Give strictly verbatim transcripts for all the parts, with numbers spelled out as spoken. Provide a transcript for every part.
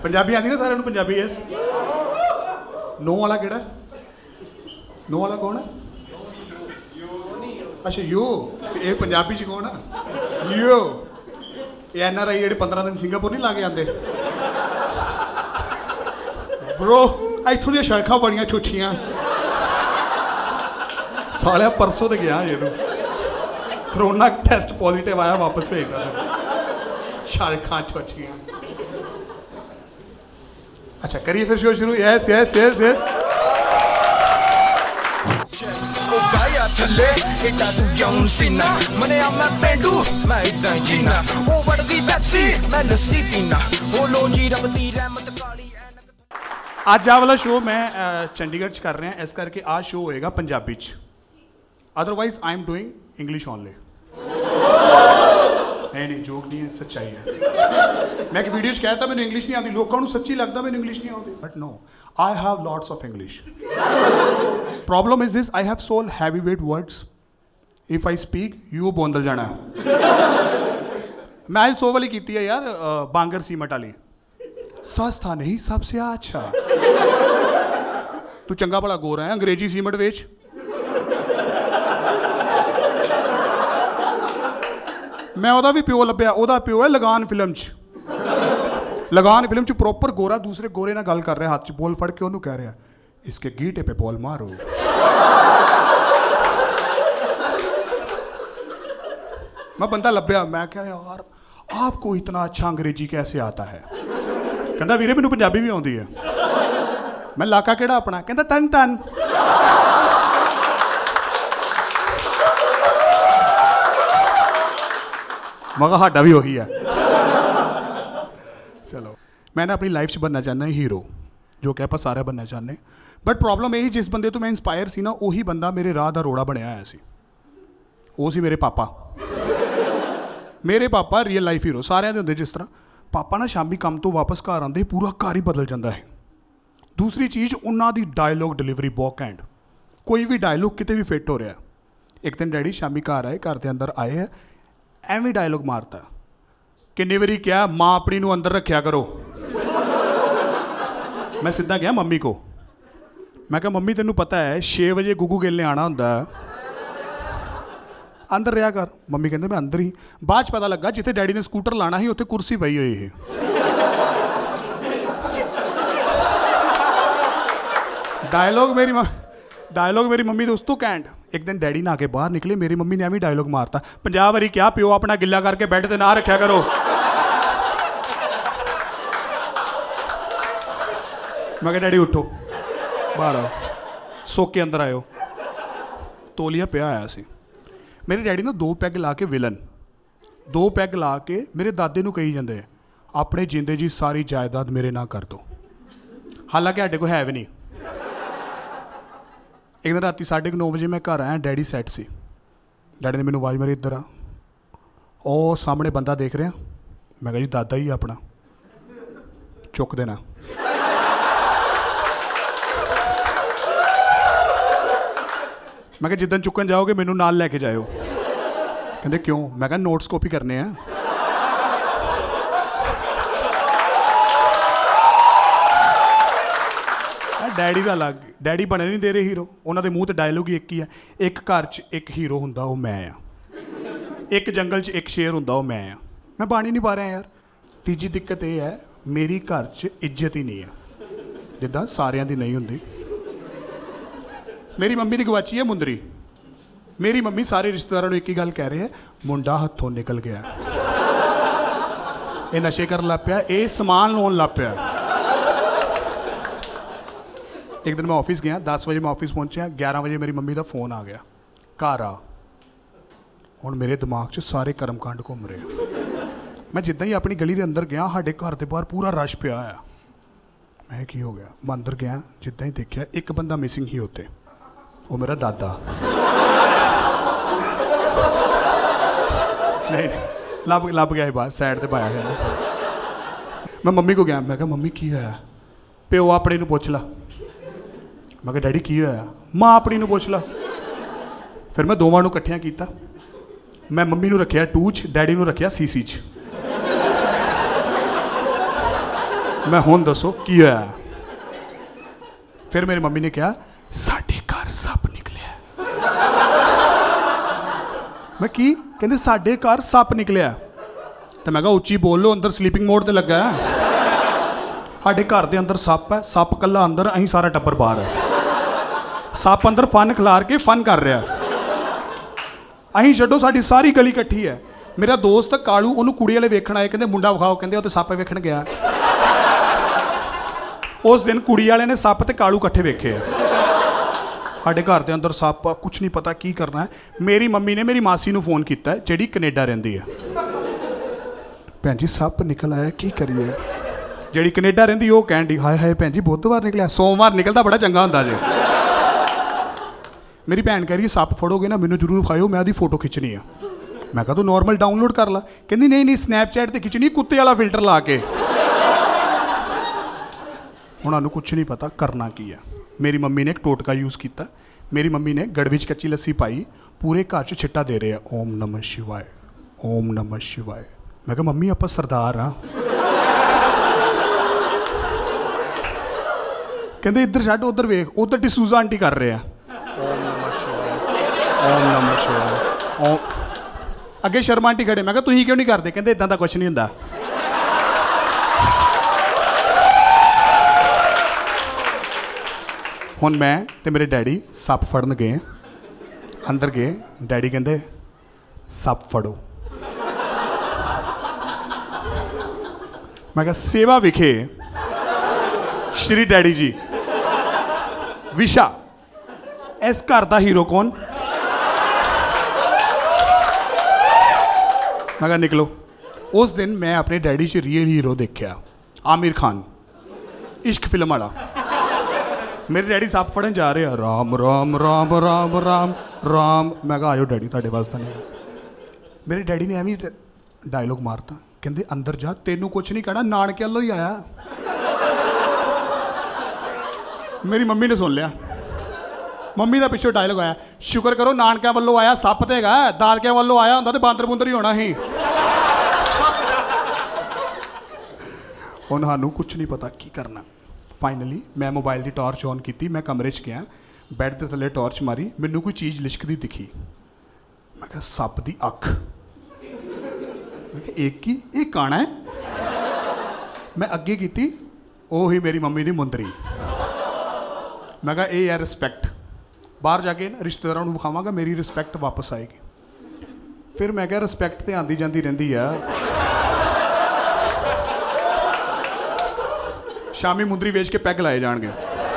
पंजाबी आती ना सारे पंजाबी यस नो वाला केड़ा नो वाला कौन है अच्छा यू ये पंजाबी च कौन है यू ये एन आर आई जेह्ड़े पंद्रह दिन सिंगापुर नहीं ला के आते ब्रो इत्थों दी सड़कां बड़ियां ठुठियां सालिया परसों तो गया जे तू कोरोना टेस्ट पॉजिटिव आया वापस भेजदा तू सड़कां ठुठियां अच्छा करिए फिर शो शुरू यस यस यस यस थले एटा तू क्यों सीना मने आ मैं पेंडू मैं इदां ही जीना ओ वड़दी पेप्सी मैं लस्सी पीना ओ लोंजी रब दी रहमत काली आज आ वाला शो मैं चंडीगढ़ च कर रहे हैं इस करके आज शो होएगा पंजाबी च otherwise I am doing English only नहीं नहीं जोक नहीं है सच्चाई है मैं एक वीडियो च कहता मैंने इंग्लिश नहीं आती लोगों को सच्ची लगता मैंने इंग्लिश नहीं आती but no I have lots of English problem is this I have so heavy weight words if I speak you बोंदल जाना मैं आज सो वाली की है यार बांगर सीमट वाली सस्ता नहीं सबसे अच्छा तू चंगा भला गोरा है अंग्रेजी सीमट वेच मैं ओदा भी प्यो लभ्या ओदा प्यो है लगान फिल्म च लगान फिल्म च प्रॉपर गोरा दूसरे गोरे नाल गल कर रहा हाथ च बॉल फड़ के ओनू कह रहा इसके गीटे पे बॉल मारो मैं बंदा लभ्या मैं क्या यार आपको इतना अच्छा अंग्रेजी कैसे आता है कहता वीरे मैनू पंजाबी भी आउंदी है मैं लाका केड़ा अपना कहता तन तन मगर साडा भी वही है चलो मैंने अपनी लाइफ च बनना चाहना हीरो जो कि आप सारे बनना चाहते बट प्रॉब्लम यही जिस बंदे तो मैं इंस्पायर सी ना उही बंदा मेरे राह का रोड़ा बनया आया सी वो सी मेरे पापा मेरे पापा रियल लाइफ हीरो सारे दे होंदे जिस तरह पापा ना शामी काम तो वापस घर आते पूरा घर ही बदल जाता है दूसरी चीज़ उन्हों की डायलॉग डिलीवरी बहुत घैंट कोई भी डायलॉग कितने भी फिट हो रहा एक दिन डैडी शामी घर आए घर के अंदर आए है एवं डायलॉग मारता किन्नी बारी क्या माँ अपनी नू अंदर रखा करो मैं सीधा गया मम्मी को मैं कहा मम्मी तेनू पता है छे बजे गुगू गिल ने आना होंदा अंदर रहा कर मम्मी कहते मैं अंदर ही बाद पता लगा जिथे डैडी ने स्कूटर लाना ही उत्थे कुर्सी पई हुई है डायलॉग मेरी डायलॉग मेरी मम्मी दोस्तों कैंट एक दिन डैडी ना के बाहर निकले मेरी मम्मी ने एवं डायलॉग मारता पंजाब वारी क्या प्यो अपना गिला करके बैड ते ना रखा करो मैं कहा डैडी उठो बाहर आओ सोक के अंदर आयो तोलिया पिया आया सी मेरे डैडी ने दो पैग ला के विलन दो पैग ला के मेरे दादे नू कही जाते अपने जिंदे जी सारी जायदाद मेरे ना कर दो हालांकि साडे को है भी नहीं एक दिन रात साढ़े नौ बजे मैं घर आया डैडी सैट सी डैडी ने मैंने आवाज़ मारी इधर आ ओ सामने बंदा देख रहा मैं कहा जी दादा ही अपना चुक देना मैं कहा जिदन चुकन जाओगे मैनू नाल लैके जाओ कहते क्यों मैं कहा नोट्स कॉपी करने हैं डैडी का अलग डैडी बने नहीं दे रहे हीरो उन्होंने मूँह तो डायलॉग ही एक ही है एक घर च एक हीरो होंदा वो मैं हाँ एक जंगल च एक शेर होंदा वो मैं हाँ मैं बन ही नहीं पा रहा यार तीजी दिक्कत ये है मेरी घर च इज्जत ही नहीं है जिद्दां सारियां दी नहीं होंदी मेरी मम्मी की गवाची है मुंदरी मेरी मम्मी सारे रिश्तेदारों एक ही गल कह रहे हैं मुंडा हथों निकल गया ये नशे कर लग पिया ये समान लौन लग पिया एक दिन मैं ऑफिस गया दस बजे मैं ऑफिस पहुंचा ग्यारह बजे मेरी मम्मी का फोन आ गया घर आ हुण मेरे दिमाग च सारे कर्मकांड घूम रहे मैं जिदा ही अपनी गली के अंदर गया साढ़े घर के बाहर पूरा रश पिया है मैं की हो गया मैं अंदर गया जिदा ही देखा एक बंदा मिसिंग ही होते वो मेरा दादा नहीं लब लब गया बाहर साइड से पाया गया मैं मम्मी को गया मैं कहा मम्मी की होया प्यो अपने नूं पुछ ला मैं कहा डैडी की होया माँ अपनी नूं पुछ ला फिर मैं दोवां नूं इकट्ठियां कीता मैं मम्मी नूं रखिया टू च डैडी नूं रखिया सी सी च मैं हुण दसो की होया। फिर मेरी मम्मी ने कहा साडे घर सप निकलिया। मैं की कहते साडे घर सप निकलिया। तो मैं कहा उच्ची बोल लो, अंदर स्लीपिंग मोड ते लगा है। साडे घर दे अंदर सप है, सप कला अंदर, अहीं सारा टब्बर बाहर है। सप अंदर फन खिलार के फन कर रहा, अहीं छड्डो साडी सारी गली इकट्ठी है। मेरा दोस्त कालू उन्होंने कुड़ी वाले वेखण आए, कहते मुंडा विखाओ, कहते तो सप वेखण गया। उस दिन कुड़ी वाले ने सप ते कालू इकट्ठे वेखे है। साडे घर के अंदर सप, कुछ नहीं पता की करना है। मेरी मम्मी ने मेरी मासी नूं फोन किया जिहड़ी कनेडा रहिंदी है, भैन जी सप निकल आया की करिए। जिहड़ी कनेडा रहिंदी वो कहण दी हाय हाय भैन जी बुधवार निकलिया, सोमवार निकलता बड़ा चंगा हुंदा जे। मेरी भैन कह रही है सप फड़ोगे ना मैनूं जरूर खाओ, मैं उसकी फोटो खिंचनी है। मैं कहा तू नॉर्मल डाउनलोड कर ला, कहती नहीं नहीं स्नैपचैट ते खिंचनी, कुत्ते वाला फिल्टर ला के। उन्होंने कुछ नहीं पता करना की है। मेरी मम्मी ने एक टोटका यूज़ किया। मेरी मम्मी ने गड़विच कच्ची लस्सी पाई, पूरे घर च छिट्टा दे रहे हैं ओम नमः शिवाय ओम नमः शिवाय। मैं कहा मम्मी आप सरदार हाँ। कहते इधर छड्ड उधर वेख, उधर डिसूजा आंटी कर रहे हैं ओम नमः शिवाय ओम नमः शिवाय ओम। अगे शर्मा आंटी खड़े, मैं कहा तुसीं क्यों नहीं करते, कहते इदां दा कुछ नहीं हुंदा। हुण मैं ते मेरे डैडी सप फड़न गए, अंदर गए, डैडी कहते सप फड़ो। मैं कहा सेवा विखे श्री डैडी जी विशा इस घर का हीरो कौन। मैं कहा निकलो। उस दिन मैं अपने डैडी से रियल हीरो देखा, आमिर खान, इश्क फिल्म वाला। मेरे डैडी सप फड़न जा रहे हैं, राम राम राम राम राम राम। मैं कहा आयो डैडी तुहाडे वास्ते नहीं। मेरे डैडी ने एवं डायलॉग मारता, कहते अंदर जा तेनू कुछ नहीं कहना, नानके वालों ही आया। मेरी मम्मी ने सुन लिया, मम्मी का पिछों डायलॉग आया, शुक्र करो नानके वालों आया, सप तो है, दादके वालों आया होंदा तो बांदर बूंदर ही होना ही। हुण सानू कुछ नहीं पता की करना। फाइनली मैं मोबाइल की टॉर्च ऑन की, मैं कमरे च गया, बैड के थले टॉर्च मारी, मैनू कोई चीज़ लिशकती दिखी। मैं कहा सप की अख। मैं कहा एक की एक काना है। मैं अगे की, वो ही मेरी मम्मी की मुंदरी। मैं कहा ये है रिस्पैक्ट, बाहर जाके ना रिश्तेदारों को विखावांगा, मेरी रिस्पैक्ट वापस आएगी। फिर मैं क्या रिस्पैक्ट तो आती जाती रही है। शामी मुंदरी वेच के पैग लाए जाएंगे।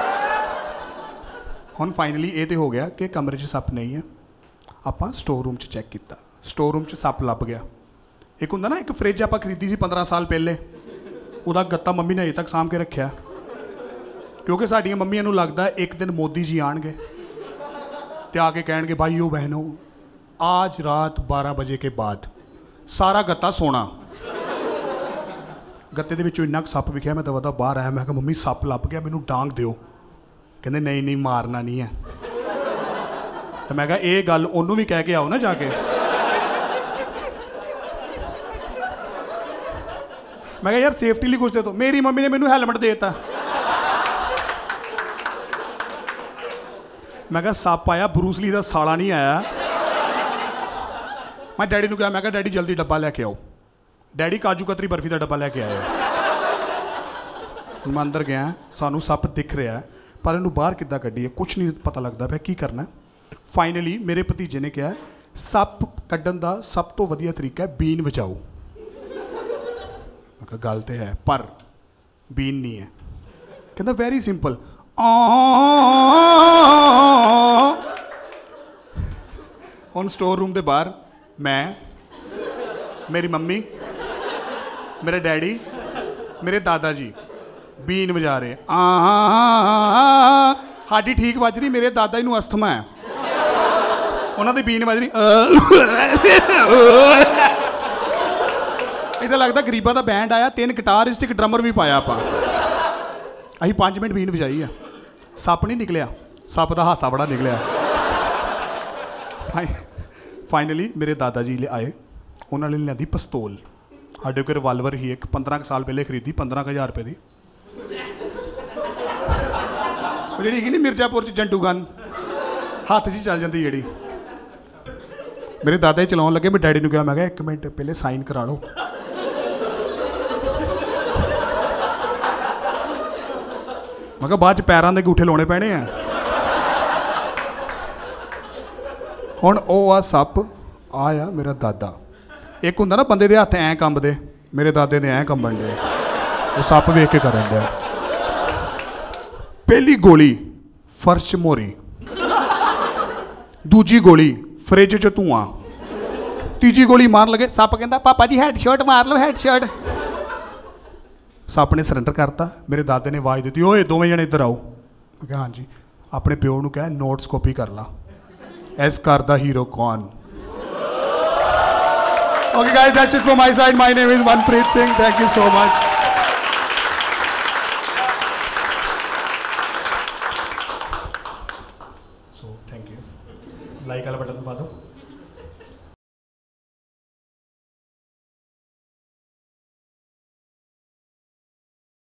हुण फाइनली ये तो हो गया कि कमरे च सप नहीं है। आपां स्टोर रूम च चैक किया, स्टोर रूम च सप लभ गया। एक हुंदा ना एक फ्रिज आपां खरीदी सी पंद्रह साल पहले, उहदा गत्ता मम्मी ने अजे तक साम के रखा, क्योंकि साडियां मम्मियां नूं लगदा एक दिन मोदी जी आएंगे तो आके कहेंगे भाइयों बहनों आज रात बारह बजे के बाद सारा गत्ता सोना। गत्ते दे विचों इन्ना सप विखिया, मैं दवा दा बाहर आया। मैं कहा मम्मी सप लभ गया, मैनू डांग दिओ। कहते नहीं नहीं मारना नहीं है। तो मैं कहा ये गल ओनू भी कह के आओ ना जाके। मैं कहा यार सेफ्टी लिए कुछ दे दो। मेरी मम्मी ने मैनू हैलमेट दे दिता। मैं कहा सप आया, ब्रूसली का साला नहीं आया। मैं डैडी को कहा, मैं कहा डैडी जल्दी डब्बा लैके आओ। डैडी काजू कतरी बर्फी का डब्बा लैके आए। मैं अंदर गया, सानू सप दिख रहा है पर इनू बाहर किद्दां कड्ढीए कुछ नहीं पता लगता पाया की करना। फाइनली मेरे भतीजे ने कहा सप कड्ढन का सब तो वधिया तरीका है बीन वजाओ। मैं कहा गल तो है पर बीन नहीं है। कहता वेरी सिंपल, हुण स्टोर रूम के बाहर मैं, मेरी मम्मी, मेरे डैडी, मेरे दादा जी बीन बजा रहे। हाडी ठीक बज रही, मेरे दादा जी नूं अस्थमा है, उन्होंने बीन बज रही। इधर लगता गरीबा का बैंड आया, तीन गिटारिस्ट एक ड्रमर भी पाया। आप असीं पाँच मिनट बीन बजाई है, सप नहीं निकलिया, सप का हासा बड़ा निकलिया। फाइनली मेरे दादा जी आए, उन्होंने लिया पिस्तौल। साढ़े कोल रिवाल्वर ही एक पंद्रह साल पहले खरीदी, पंद्रह हज़ार रुपये की। ਉਹ ਜਿਹੜੀ ਹੈਗੀ ਨਹੀਂ ਮਿਰਜ਼ਾਪੁਰ 'ਚ ਜੰਟੂ ਗਨ ਹੱਥ 'ਚ ਚੱਲ ਜਾਂਦੀ ਜਿਹੜੀ। ਮੇਰੇ ਦਾਦਾ ਜੀ ਚਲਾਉਣ ਲੱਗੇ, ਮੈਂ ਡੈਡੀ ਨੂੰ ਕਿਹਾ, ਮੈਂ ਕਿਹਾ ਇੱਕ ਮਿੰਟ ਪਹਿਲੇ ਸਾਈਨ ਕਰਾ ਲਓ। ਮੈਂ ਕਿਹਾ ਬਾਅਦ 'ਚ ਪੈਰਾਂ ਦੇ ਅੰਗੂਠੇ ਲਾਉਣੇ ਪੈਣੇ ਆ। ਹੁਣ ਉਹ ਆ ਸੱਪ, ਆ ਆ ਮੇਰਾ ਦਾਦਾ। ਇੱਕ ਹੁੰਦਾ ਨਾ ਬੰਦੇ ਦੇ ਹੱਥ ਐਂ ਕੰਬਦੇ, ਮੇਰੇ ਦਾਦੇ ਨੇ ਐਂ ਕੰਬਣ ਦੇ, ਉਹ ਸੱਪ ਵੇਖ ਕੇ ਕਰਨ ਦਿਆ। ਪਹਿਲੀ ਗੋਲੀ ਫਰਸ਼ ਮੋਰੀ, ਦੂਜੀ ਗੋਲੀ ਫਰਿੱਜ 'ਚ ਧੂਆਂ, ਤੀਜੀ ਗੋਲੀ ਮਾਰਨ ਲੱਗੇ ਸੱਪ ਕਹਿੰਦਾ ਪਾਪਾ ਜੀ ਹੈਡ ਸ਼ਾਟ ਮਾਰ ਲਓ, ਹੈਡ ਸ਼ਾਟ। ਸੱਪ ਨੇ ਸਰੈਂਡਰ ਕਰਤਾ। ਮੇਰੇ ਦਾਦੇ ਨੇ ਆਵਾਜ਼ ਦਿੱਤੀ, ਓਏ ਦੋਵੇਂ ਜਣੇ ਇੱਧਰ ਆਓ। ਮੈਂ ਕਿਹਾ ਹਾਂਜੀ। ਆਪਣੇ ਪਿਓ ਨੂੰ ਕਹਿ ਨੋਟਸ ਕਾਪੀ ਕਰ ਲਾ, ਇਸ ਘਰ ਦਾ ਹੀਰੋ ਕੌਣ। Okay guys, that's it from my side. My name is Manpreet Singh. Thank you so much. So thank you. Like वाला बटन दबा दो।